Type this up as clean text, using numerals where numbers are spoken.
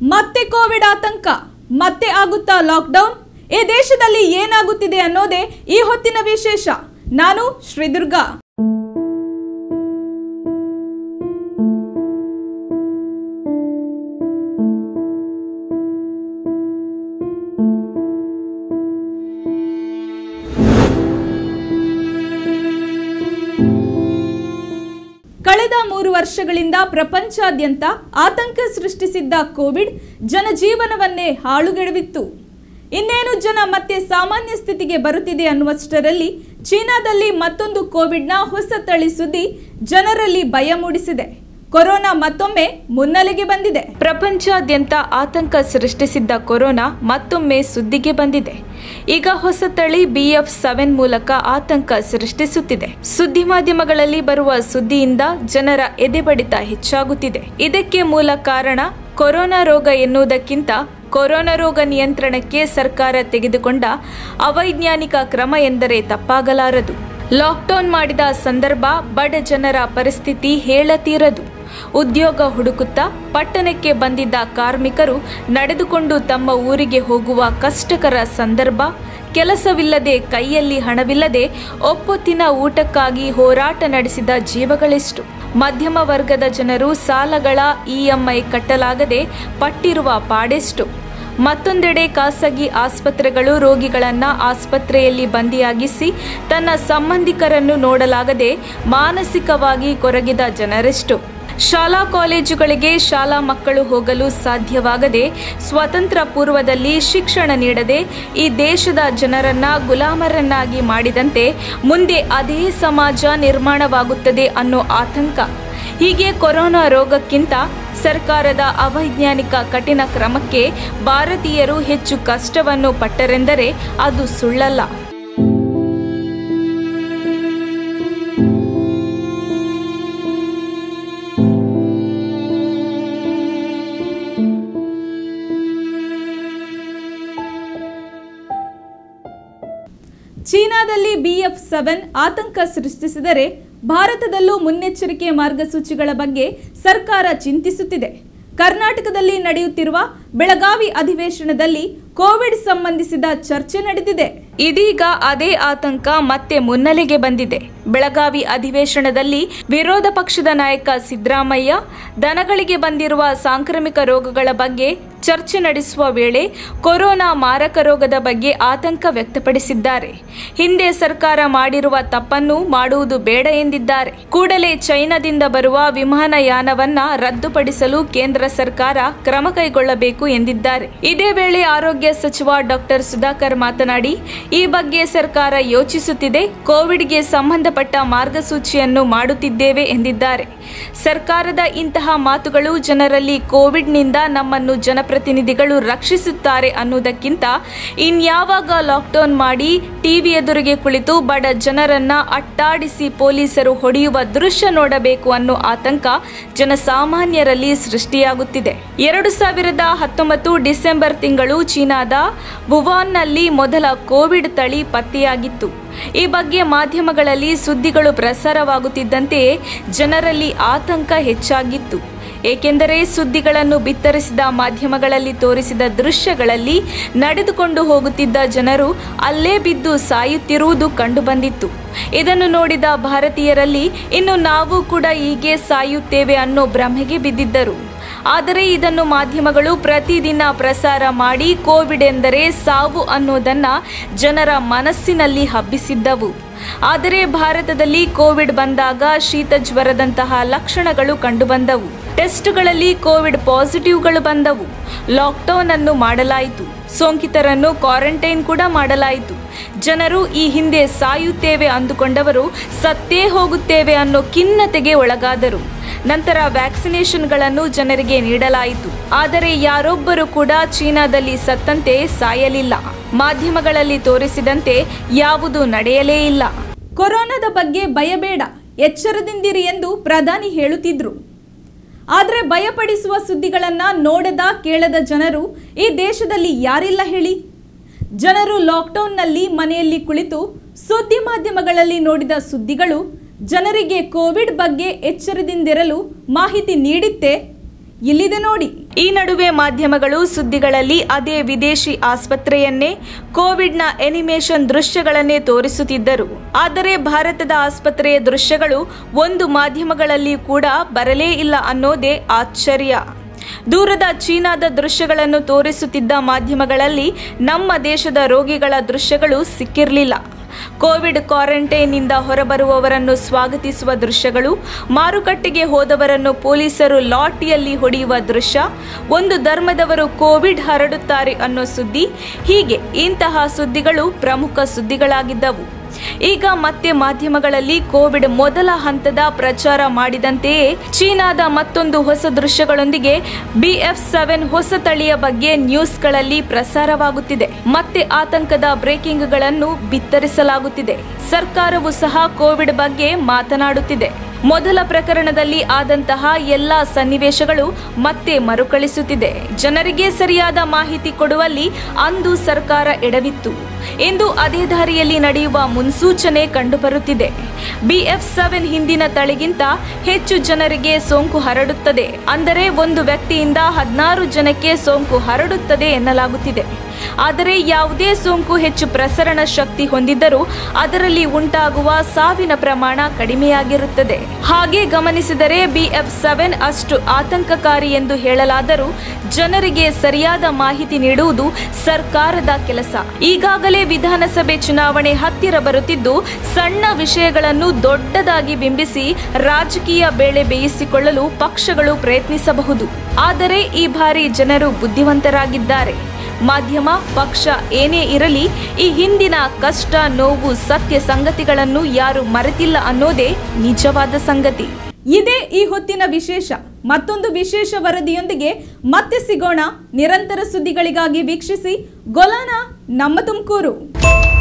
ಮತ್ತೆ ಕೋವಿಡ್ ಆತಂಕ, ಮತ್ತೆ ಆಗುತ್ತಾ ಲಾಕ್ಡೌನ್? ಈ ದೇಶದಲ್ಲಿ ಏನಾಗುತ್ತಿದೆ ಅನ್ನೋದೇ ಈ ಹೊತ್ತಿನ ವಿಶೇಷ. ನಾನು ಶ್ರೀದುರ್ಗಾ. ಕಳೆದ 3 ವರ್ಷಗಳಿಂದ ಪ್ರಪಂಚಾದ್ಯಂತ ಆತಂಕ ಸೃಷ್ಟಿಸಿದ್ದ ಕೋವಿಡ್ ಜನಜೀವನವನ್ನೇ ಹಾಳುಗೆಡವಿತ್ತು. ಇನ್ನೇನು ಜನ ಮತ್ತೆ ಸಾಮಾನ್ಯ ಸ್ಥಿತಿಗೆ ಬರುತ್ತಿದೆ ಅನ್ನುವಷ್ಟರಲ್ಲಿ ಚೀನಾದಲ್ಲಿ ಮತ್ತೊಂದು ಕೋವಿಡ್ನ ಹೊಸ ತಳಿ ಸುದ್ದಿ ಜನರಲ್ಲಿ ಭಯ ಮೂಡಿಸಿದೆ. ಕೊರೋನಾ ಮತ್ತೊಮ್ಮೆ ಮುನ್ನೆಲೆಗೆ ಬಂದಿದೆ. ಪ್ರಪಂಚಾದ್ಯಂತ ಆತಂಕ ಸೃಷ್ಟಿಸಿದ್ದ ಕೊರೋನಾ ಮತ್ತೊಮ್ಮೆ ಸುದ್ದಿಗೆ ಬಂದಿದೆ. ಈಗ ಹೊಸ ತಳಿ BF7 ಮೂಲಕ ಆತಂಕ ಸೃಷ್ಟಿಸುತ್ತಿದೆ. ಸುದ್ದಿ ಮಾಧ್ಯಮಗಳಲ್ಲಿ ಬರುವ ಸುದ್ದಿಯಿಂದ ಜನರ ಎದೆಬಡಿತ ಹೆಚ್ಚಾಗುತ್ತಿದೆ. ಇದಕ್ಕೆ ಮೂಲ ಕಾರಣ ಕೊರೋನಾ ರೋಗ ಎನ್ನುವುದಕ್ಕಿಂತ ಕೊರೋನಾ ರೋಗ ನಿಯಂತ್ರಣಕ್ಕೆ ಸರ್ಕಾರ ತೆಗೆದುಕೊಂಡ ಅವೈಜ್ಞಾನಿಕ ಕ್ರಮ ಎಂದರೆ ತಪ್ಪಾಗಲಾರದು. ಲಾಕ್ಡೌನ್ ಮಾಡಿದ ಸಂದರ್ಭ ಬಡ ಜನರ ಪರಿಸ್ಥಿತಿ ಹೇಳತೀರದು. ಉದ್ಯೋಗ ಹುಡುಕುತ್ತಾ ಪಟ್ಟಣಕ್ಕೆ ಬಂದಿದ್ದ ಕಾರ್ಮಿಕರು ನಡೆದುಕೊಂಡು ತಮ್ಮ ಊರಿಗೆ ಹೋಗುವ ಕಷ್ಟಕರ ಸಂದರ್ಭ, ಕೆಲಸವಿಲ್ಲದೆ ಕೈಯಲ್ಲಿ ಹಣವಿಲ್ಲದೆ ಒಪ್ಪೊತ್ತಿನ ಊಟಕ್ಕಾಗಿ ಹೋರಾಟ ನಡೆಸಿದ ಜೀವಗಳೆಷ್ಟು. ಮಧ್ಯಮ ವರ್ಗದ ಜನರು ಸಾಲಗಳ EMI ಕಟ್ಟಲಾಗದೆ ಪಟ್ಟಿರುವ ಪಾಡೆಷ್ಟು. ಮತ್ತೊಂದೆಡೆ ಖಾಸಗಿ ಆಸ್ಪತ್ರೆಗಳು ರೋಗಿಗಳನ್ನು ಆಸ್ಪತ್ರೆಯಲ್ಲಿ ಬಂದಿಯಾಗಿಸಿ ತನ್ನ ಸಂಬಂಧಿಕರನ್ನು ನೋಡಲಾಗದೆ ಮಾನಸಿಕವಾಗಿ ಕೊರಗಿದ ಜನರೆಷ್ಟು. ಶಾಲಾ ಕಾಲೇಜುಗಳಿಗೆ ಶಾಲಾ ಮಕ್ಕಳು ಹೋಗಲು ಸಾಧ್ಯವಾಗದೆ ಸ್ವತಂತ್ರ ಪೂರ್ವದಲ್ಲಿ ಶಿಕ್ಷಣ ನೀಡದೆ ಈ ದೇಶದ ಜನರನ್ನ ಗುಲಾಮರನ್ನಾಗಿ ಮಾಡಿದಂತೆ ಮುಂದೆ ಅದೇ ಸಮಾಜ ನಿರ್ಮಾಣವಾಗುತ್ತದೆ ಅನ್ನೋ ಆತಂಕ. ಹೀಗೆ ಕೊರೋನಾ ರೋಗಕ್ಕಿಂತ ಸರ್ಕಾರದ ಅವೈಜ್ಞಾನಿಕ ಕಠಿಣ ಕ್ರಮಕ್ಕೆ ಭಾರತೀಯರು ಹೆಚ್ಚು ಕಷ್ಟವನ್ನು ಪಟ್ಟರೆಂದರೆ ಅದು ಸುಳ್ಳಲ್ಲ. ಚೀನಾದಲ್ಲಿ BF7 ಆತಂಕ ಸೃಷ್ಟಿಸಿದರೆ ಭಾರತದಲ್ಲೂ ಮುನ್ನೆಚ್ಚರಿಕೆ ಮಾರ್ಗಸೂಚಿಗಳ ಬಗ್ಗೆ ಸರ್ಕಾರ ಚಿಂತಿಸುತ್ತಿದೆ. ಕರ್ನಾಟಕದಲ್ಲಿ ನಡೆಯುತ್ತಿರುವ ಬೆಳಗಾವಿ ಅಧಿವೇಶನದಲ್ಲಿ ಕೋವಿಡ್ ಸಂಬಂಧಿಸಿದ ಚರ್ಚೆ ನಡೆದಿದೆ. ಇದೀಗ ಅದೇ ಆತಂಕ ಮತ್ತೆ ಮುನ್ನೆಲೆಗೆ ಬಂದಿದೆ. ಬೆಳಗಾವಿ ಅಧಿವೇಶನದಲ್ಲಿ ವಿರೋಧ ಪಕ್ಷದ ನಾಯಕ ಸಿದ್ದರಾಮಯ್ಯ ದನಗಳಿಗೆ ಬಂದಿರುವ ಸಾಂಕ್ರಾಮಿಕ ರೋಗಗಳ ಬಗ್ಗೆ ಚರ್ಚೆ ನಡೆಸುವ ವೇಳೆ ಕೊರೋನಾ ಮಾರಕ ರೋಗದ ಬಗ್ಗೆ ಆತಂಕ ವ್ಯಕ್ತಪಡಿಸಿದ್ದಾರೆ. ಹಿಂದೆ ಸರ್ಕಾರ ಮಾಡಿರುವ ತಪ್ಪನ್ನು ಮಾಡುವುದು ಬೇಡ ಎಂದಿದ್ದಾರೆ. ಕೂಡಲೇ ಚೈನಾದಿಂದ ಬರುವ ವಿಮಾನಯಾನವನ್ನ ರದ್ದುಪಡಿಸಲು ಕೇಂದ್ರ ಸರ್ಕಾರ ಕ್ರಮ ಕೈಗೊಳ್ಳಬೇಕು ಎಂದಿದ್ದಾರೆ. ಇದೇ ವೇಳೆ ಆರೋಗ್ಯ ಸಚಿವ ಡಾಕ್ಟರ್ ಸುಧಾಕರ್ ಮಾತನಾಡಿ, ಈ ಬಗ್ಗೆ ಸರ್ಕಾರ ಯೋಚಿಸುತ್ತಿದೆ, ಕೋವಿಡ್ಗೆ ಸಂಬಂಧಪಟ್ಟ ಮಾರ್ಗಸೂಚಿಯನ್ನು ಮಾಡುತ್ತಿದ್ದೇವೆ ಎಂದಿದ್ದಾರೆ. ಸರ್ಕಾರದ ಇಂತಹ ಮಾತುಗಳು ಜನರಲ್ಲಿ ಕೋವಿಡ್ನಿಂದ ನಮ್ಮನ್ನು ಜನಪ್ರತಿನಿಧಿಗಳು ರಕ್ಷಿಸುತ್ತಾರೆ ಅನ್ನುವುದಕ್ಕಿಂತ ಇನ್ಯಾವಾಗ ಲಾಕ್ಡೌನ್ ಮಾಡಿ ಟಿವಿ ಎದುರಿಗೆ ಕುಳಿತು ಬಡ ಜನರನ್ನ ಅಟ್ಟಾಡಿಸಿ ಪೊಲೀಸರು ಹೊಡೆಯುವ ದೃಶ್ಯ ನೋಡಬೇಕು ಅನ್ನೋ ಆತಂಕ ಜನಸಾಮಾನ್ಯರಲ್ಲಿ ಸೃಷ್ಟಿಯಾಗುತ್ತಿದೆ. 2019 ಡಿಸೆಂಬರ್ ತಿಂಗಳು ಚೀನಾದ ವುಹಾನ್ನಲ್ಲಿ ಮೊದಲ ಕೋವಿಡ್ ತಳಿ ಪತ್ತೆಯಾಗಿತ್ತು. ಈ ಬಗ್ಗೆ ಮಾಧ್ಯಮಗಳಲ್ಲಿ ಸುದ್ದಿಗಳು ಪ್ರಸಾರವಾಗುತ್ತಿದ್ದಂತೆಯೇ ಜನರಲ್ಲಿ ಆತಂಕ ಹೆಚ್ಚಾಗಿತ್ತು. ಏಕೆಂದರೆ ಸುದ್ದಿಗಳನ್ನು ಬಿತ್ತರಿಸಿದ ಮಾಧ್ಯಮಗಳಲ್ಲಿ ತೋರಿಸಿದ ದೃಶ್ಯಗಳಲ್ಲಿ ನಡೆದುಕೊಂಡು ಹೋಗುತ್ತಿದ್ದ ಜನರು ಅಲ್ಲೇ ಬಿದ್ದು ಸಾಯುತ್ತಿರುವುದು ಕಂಡುಬಂದಿತ್ತು. ಇದನ್ನು ನೋಡಿದ ಭಾರತೀಯರಲ್ಲಿ ಇನ್ನು ನಾವು ಕೂಡ ಹೀಗೆ ಸಾಯುತ್ತೇವೆ ಅನ್ನೋ ಭ್ರಮೆಗೆ ಬಿದ್ದಿದ್ದರು. ಆದರೆ ಇದನ್ನು ಮಾಧ್ಯಮಗಳು ಪ್ರತಿದಿನ ಪ್ರಸಾರ ಮಾಡಿ ಕೋವಿಡ್ ಎಂದರೆ ಸಾವು ಅನ್ನೋದನ್ನ ಜನರ ಮನಸ್ಸಿನಲ್ಲಿ ಹಬ್ಬಿಸಿದ್ದವು. ಆದರೆ ಭಾರತದಲ್ಲಿ ಕೋವಿಡ್ ಬಂದಾಗ ಶೀತ ಜ್ವರದಂತಹ ಲಕ್ಷಣಗಳು ಕಂಡುಬಂದವು. ಟೆಸ್ಟ್ಗಳಲ್ಲಿ ಕೋವಿಡ್ ಪಾಸಿಟಿವ್ಗಳು ಬಂದವು. ಲಾಕ್ಡೌನ್ ಅನ್ನು ಮಾಡಲಾಯಿತು. ಸೋಂಕಿತರನ್ನು ಕ್ವಾರಂಟೈನ್ ಕೂಡ ಮಾಡಲಾಯಿತು. ಜನರು ಈ ಹಿಂದೆ ಸಾಯುತ್ತೇವೆ ಅಂದುಕೊಂಡವರು ಸತ್ತೇ ಹೋಗುತ್ತೇವೆ ಅನ್ನೋ ಖಿನ್ನತೆಗೆ ಒಳಗಾದರು. ನಂತರ ವ್ಯಾಕ್ಸಿನೇಷನ್ಗಳನ್ನು ಜನರಿಗೆ ನೀಡಲಾಯಿತು. ಆದರೆ ಯಾರೊಬ್ಬರು ಕೂಡ ಚೀನಾದಲ್ಲಿ ಸತ್ತಂತೆ ಸಾಯಲಿಲ್ಲ. ಮಾಧ್ಯಮಗಳಲ್ಲಿ ತೋರಿಸಿದಂತೆ ಯಾವುದೂ ನಡೆಯಲೇ ಇಲ್ಲ. ಕೊರೋನಾದ ಬಗ್ಗೆ ಭಯಬೇಡ, ಎಚ್ಚರದಿಂದಿರಿ ಎಂದು ಪ್ರಧಾನಿ ಹೇಳುತ್ತಿದ್ರು. ಆದರೆ ಭಯಪಡಿಸುವ ಸುದ್ದಿಗಳನ್ನ ನೋಡದ ಕೇಳದ ಜನರು ಈ ದೇಶದಲ್ಲಿ ಯಾರಿಲ್ಲ ಹೇಳಿ? ಜನರು ಲಾಕ್ಡೌನ್ನಲ್ಲಿ ಮನೆಯಲ್ಲಿ ಕುಳಿತು ಸುದ್ದಿ ಮಾಧ್ಯಮಗಳಲ್ಲಿ ನೋಡಿದ ಸುದ್ದಿಗಳು ಜನರಿಗೆ ಕೋವಿಡ್ ಬಗ್ಗೆ ಎಚ್ಚರದಿಂದಿರಲು ಮಾಹಿತಿ ನೀಡಿತ್ತೆ. ಇಲ್ಲಿದೆ ನೋಡಿ. ಈ ನಡುವೆ ಮಾಧ್ಯಮಗಳು ಸುದ್ದಿಗಳಲ್ಲಿ ಅದೇ ವಿದೇಶಿ ಆಸ್ಪತ್ರೆಯನ್ನೇ ಕೋವಿಡ್ನ ಅನಿಮೇಷನ್ ದೃಶ್ಯಗಳನ್ನೇ ತೋರಿಸುತ್ತಿದ್ದರು. ಆದರೆ ಭಾರತದ ಆಸ್ಪತ್ರೆಯ ದೃಶ್ಯಗಳು ಒಂದು ಮಾಧ್ಯಮಗಳಲ್ಲಿ ಕೂಡ ಬರಲೇ ಇಲ್ಲ ಅನ್ನೋದೇ ಆಶ್ಚರ್ಯ. ದೂರದ ಚೀನಾದ ದೃಶ್ಯಗಳನ್ನು ತೋರಿಸುತ್ತಿದ್ದ ಮಾಧ್ಯಮಗಳಲ್ಲಿ ನಮ್ಮ ದೇಶದ ರೋಗಿಗಳ ದೃಶ್ಯಗಳು ಸಿಕ್ಕಿರಲಿಲ್ಲ. ಕೋವಿಡ್ ಕ್ವಾರಂಟೈನ್ನಿಂದ ಹೊರಬರುವವರನ್ನು ಸ್ವಾಗತಿಸುವ ದೃಶ್ಯಗಳು, ಮಾರುಕಟ್ಟೆಗೆ ಹೋದವರನ್ನು ಪೊಲೀಸರು ಲಾಠಿಯಲ್ಲಿ ಹೊಡೆಯುವ ದೃಶ್ಯ, ಒಂದು ಧರ್ಮದವರು ಕೋವಿಡ್ ಹರಡುತ್ತಾರೆ ಅನ್ನೋ ಸುದ್ದಿ, ಹೀಗೆ ಇಂತಹ ಸುದ್ದಿಗಳು ಪ್ರಮುಖ ಸುದ್ದಿಗಳಾಗಿದ್ದವು. ಈಗ ಮತ್ತೆ ಮಾಧ್ಯಮಗಳಲ್ಲಿ ಕೋವಿಡ್ ಮೊದಲ ಹಂತದ ಪ್ರಚಾರ ಮಾಡಿದಂತೆಯೇ ಚೀನಾದ ಮತ್ತೊಂದು ಹೊಸ ದೃಶ್ಯಗಳೊಂದಿಗೆ BF7 ಹೊಸ ತಳಿಯ ಬಗ್ಗೆ ನ್ಯೂಸ್ಗಳಲ್ಲಿ ಪ್ರಸಾರವಾಗುತ್ತಿದೆ. ಮತ್ತೆ ಆತಂಕದ ಬ್ರೇಕಿಂಗ್ಗಳನ್ನು ಬಿತ್ತರಿಸಲಾಗುತ್ತಿದೆ. ಸರ್ಕಾರವು ಸಹ ಕೋವಿಡ್ ಬಗ್ಗೆ ಮಾತನಾಡುತ್ತಿದೆ. ಮೊದಲ ಪ್ರಕರಣದಲ್ಲಿ ಆದಂತಹ ಎಲ್ಲಾ ಸನ್ನಿವೇಶಗಳು ಮತ್ತೆ ಮರುಕಳಿಸುತ್ತಿದೆ. ಜನರಿಗೆ ಸರಿಯಾದ ಮಾಹಿತಿ ಕೊಡುವಲ್ಲಿ ಅಂದು ಸರ್ಕಾರ ಎಡವಿತ್ತು. ಇಂದು ಅದೇ ದಾರಿಯಲ್ಲಿ ನಡೆಯುವ ಮುನ್ಸೂಚನೆ ಕಂಡುಬರುತ್ತಿದೆ. BF7 ಹಿಂದಿನ ತಳಿಗಿಂತ ಹೆಚ್ಚು ಜನರಿಗೆ ಸೋಂಕು ಹರಡುತ್ತದೆ. ಅಂದರೆ ಒಂದು ವ್ಯಕ್ತಿಯಿಂದ 16 ಜನಕ್ಕೆ ಸೋಂಕು ಹರಡುತ್ತದೆ ಎನ್ನಲಾಗುತ್ತಿದೆ. ಆದರೆ ಯಾವುದೇ ಸೋಂಕು ಹೆಚ್ಚು ಪ್ರಸರಣ ಶಕ್ತಿ ಹೊಂದಿದ್ದರೂ ಅದರಲ್ಲಿ ಉಂಟಾಗುವ ಸಾವಿನ ಪ್ರಮಾಣ ಕಡಿಮೆಯಾಗಿರುತ್ತದೆ. ಹಾಗೆ ಗಮನಿಸಿದರೆ BF7 ಅಷ್ಟು ಆತಂಕಕಾರಿ ಎಂದು ಹೇಳಲಾದರೂ ಜನರಿಗೆ ಸರಿಯಾದ ಮಾಹಿತಿ ನೀಡುವುದು ಸರ್ಕಾರದ ಕೆಲಸ. ಈಗಾಗಲೇ ವಿಧಾನಸಭೆ ಚುನಾವಣೆ ಹತ್ತಿರ ಬರುತ್ತಿದ್ದು, ಸಣ್ಣ ವಿಷಯಗಳನ್ನು ದೊಡ್ಡದಾಗಿ ಬಿಂಬಿಸಿ ರಾಜಕೀಯ ಬೇಳೆ ಬೇಯಿಸಿಕೊಳ್ಳಲು ಪಕ್ಷಗಳು ಪ್ರಯತ್ನಿಸಬಹುದು. ಆದರೆ ಈ ಬಾರಿ ಜನರು ಬುದ್ಧಿವಂತರಾಗಿದ್ದಾರೆ. ಮಾಧ್ಯಮ, ಪಕ್ಷ ಏನೇ ಇರಲಿ, ಈ ಹಿಂದಿನ ಕಷ್ಟ, ನೋವು, ಸತ್ಯ ಸಂಗತಿಗಳನ್ನು ಯಾರು ಮರೆತಿಲ್ಲ ಅನ್ನೋದೇ ನಿಜವಾದ ಸಂಗತಿ. ಇದೇ ಈ ಹೊತ್ತಿನ ವಿಶೇಷ. ಮತ್ತೊಂದು ವಿಶೇಷ ವರದಿಯೊಂದಿಗೆ ಮತ್ತೆ ಸಿಗೋಣ. ನಿರಂತರ ಸುದ್ದಿಗಳಿಗಾಗಿ ವೀಕ್ಷಿಸಿ ಗೊಲಾನ ನಮ್ಮ ತುಮಕೂರು.